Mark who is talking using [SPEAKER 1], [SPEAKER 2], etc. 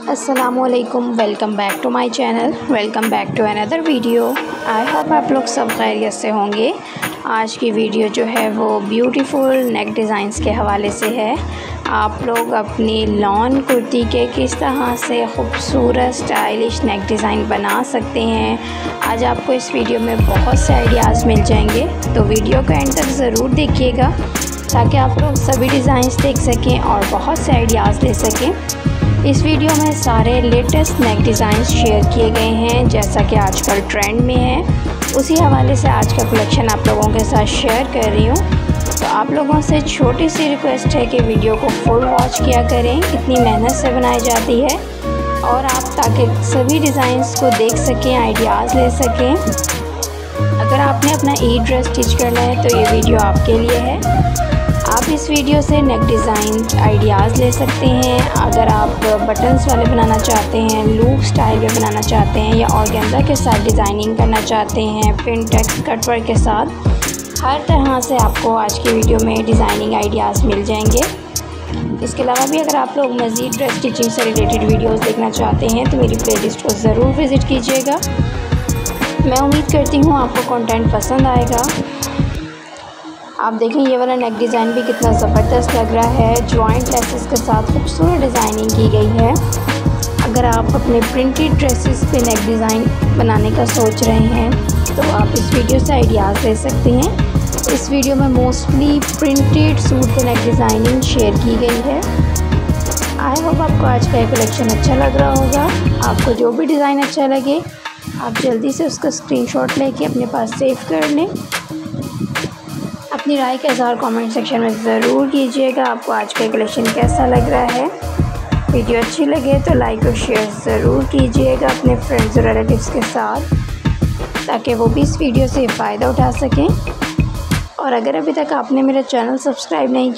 [SPEAKER 1] अस्सलामुअलैकुम, welcome back to my channel, welcome back to another video. I hope आप लोग सब खैरियत से होंगे। आज की वीडियो जो है वो ब्यूटीफुल नेक डिज़ाइंस के हवाले से है। आप लोग अपनी लॉन कुर्ती के किस तरह से खूबसूरत स्टाइलिश नेक डिज़ाइन बना सकते हैं। आज आपको इस वीडियो में बहुत से आइडियाज़ मिल जाएंगे, तो वीडियो को एंड तक ज़रूर देखिएगा ताकि आप लोग सभी डिज़ाइंस देख सकें और बहुत से आइडियाज़ ले सकें। इस वीडियो में सारे लेटेस्ट नेक डिज़ाइंस शेयर किए गए हैं जैसा कि आजकल ट्रेंड में है। उसी हवाले से आज का कलेक्शन आप लोगों के साथ शेयर कर रही हूँ। तो आप लोगों से छोटी सी रिक्वेस्ट है कि वीडियो को फुल वॉच किया करें, कितनी मेहनत से बनाई जाती है, और आप ताकि सभी डिज़ाइंस को देख सकें, आइडियाज़ ले सकें। अगर आपने अपना ई ड्रेस स्टिच करना है तो ये वीडियो आपके लिए है। आप इस वीडियो से नेक डिज़ाइन आइडियाज़ ले सकते हैं। अगर आप बटन्स वाले बनाना चाहते हैं, लूप स्टाइल में बनाना चाहते हैं, या ऑर्गेन्जा के साथ डिज़ाइनिंग करना चाहते हैं, प्रिंटेक्स कटवर्क के साथ, हर तरह से आपको आज की वीडियो में डिज़ाइनिंग आइडियाज़ मिल जाएंगे। इसके अलावा भी अगर आप लोग मज़ीद ड्रेस स्टिचिंग से रिलेटेड वीडियोज़ देखना चाहते हैं तो मेरी प्लेलिस्ट को ज़रूर विज़िट कीजिएगा। मैं उम्मीद करती हूँ आपको कंटेंट पसंद आएगा। आप देखें ये वाला नेक डिज़ाइन भी कितना ज़बरदस्त लग रहा है। जॉइंट लेसेस के साथ खूबसूरत डिज़ाइनिंग की गई है। अगर आप अपने प्रिंटेड ड्रेसेस पे नेक डिज़ाइन बनाने का सोच रहे हैं तो आप इस वीडियो से आइडियाज़ ले सकते हैं। इस वीडियो में मोस्टली प्रिंटेड सूट पे नेक डिज़ाइनिंग शेयर की गई है। आई होप आपको आज का ये कलेक्शन अच्छा लग रहा होगा। आपको जो भी डिज़ाइन अच्छा लगे आप जल्दी से उसका स्क्रीनशॉट लेके अपने पास सेव कर लें। अपनी राय का इज़हार कमेंट सेक्शन में ज़रूर कीजिएगा। आपको आज का कलेक्शन कैसा लग रहा है। वीडियो अच्छी लगे तो लाइक और शेयर ज़रूर कीजिएगा अपने फ्रेंड्स और रिलेटिव्स के साथ, ताकि वो भी इस वीडियो से फ़ायदा उठा सकें। और अगर अभी तक आपने मेरा चैनल सब्सक्राइब नहीं